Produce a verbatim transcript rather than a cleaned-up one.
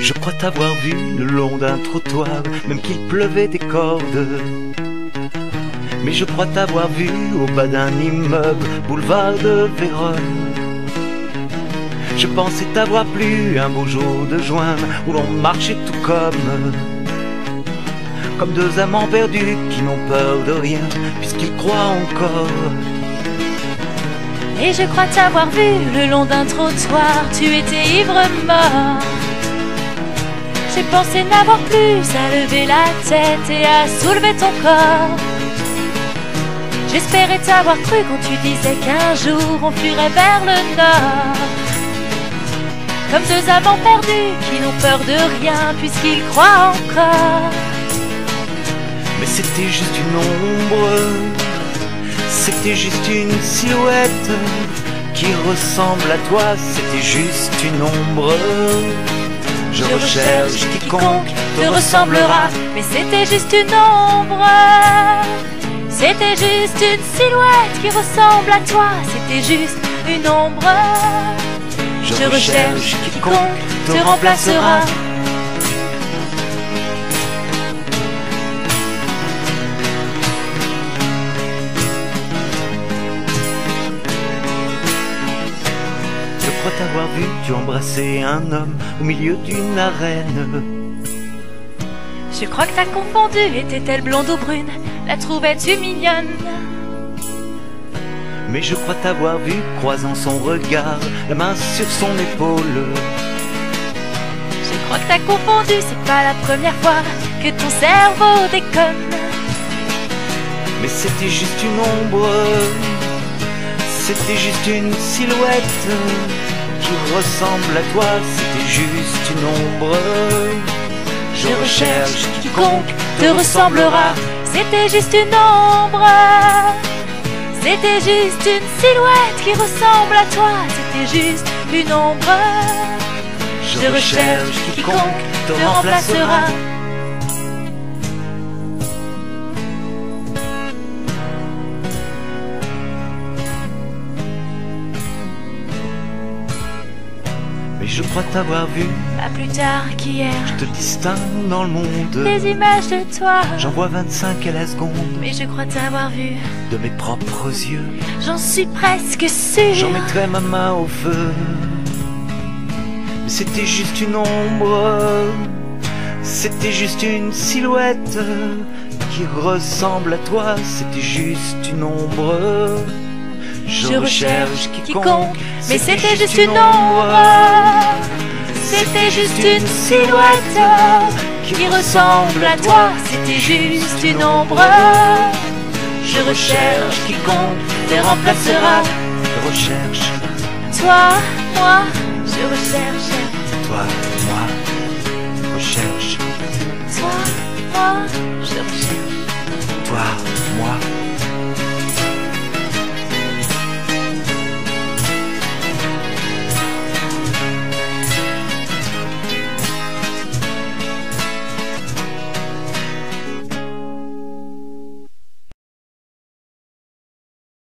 Je crois t'avoir vu le long d'un trottoir, même qu'il pleuvait des cordes. Mais je crois t'avoir vu au bas d'un immeuble, boulevard de Vérone. Je pensais t'avoir plu un beau jour de juin, où l'on marchait tout comme Comme deux amants perdus qui n'ont peur de rien, puisqu'ils croient encore. Et je crois t'avoir vu le long d'un trottoir, tu étais ivre mort. J'ai pensé n'avoir plus à lever la tête et à soulever ton corps. J'espérais t'avoir cru quand tu disais qu'un jour on fuirait vers le nord. Comme deux amants perdus qui n'ont peur de rien puisqu'ils croient encore. Mais c'était juste une ombre, c'était juste une silhouette qui ressemble à toi, c'était juste une ombre. Je, Je recherche quiconque te ressemblera, mais c'était juste une ombre. C'était juste une silhouette qui ressemble à toi, c'était juste une ombre. Je, Je recherche quiconque te remplacera. Je crois t'avoir vu, tu embrassais un homme au milieu d'une arène. Je crois que t'as confondu, était-elle blonde ou brune? La trouvais-tu mignonne? Mais je crois t'avoir vu, croisant son regard, la main sur son épaule. Je crois que t'as confondu, c'est pas la première fois que ton cerveau déconne. Mais c'était juste une ombre, c'était juste une silhouette qui ressemble à toi, c'était juste une ombre. Je recherche quiconque te ressemblera. C'était juste une ombre. C'était juste une silhouette qui ressemble à toi, c'était juste une ombre. Je, Je recherche quiconque te remplacera. Mais je crois t'avoir vu, pas plus tard qu'hier. Je te distingue dans le monde, des images de toi. J'en vois vingt-cinq à la seconde. Mais je crois t'avoir vu de mes propres yeux. J'en suis presque sûre. J'en mettrai ma main au feu. Mais c'était juste une ombre, c'était juste une silhouette qui ressemble à toi, c'était juste une ombre. Je, Je recherche quiconque, mais c'était juste une ombre. C'était juste une silhouette qui ressemble à toi, c'était juste une ombre. Je recherche quiconque te remplacera. Je recherche toi, moi, je recherche toi, moi, recherche toi, moi, je recherche toi, moi.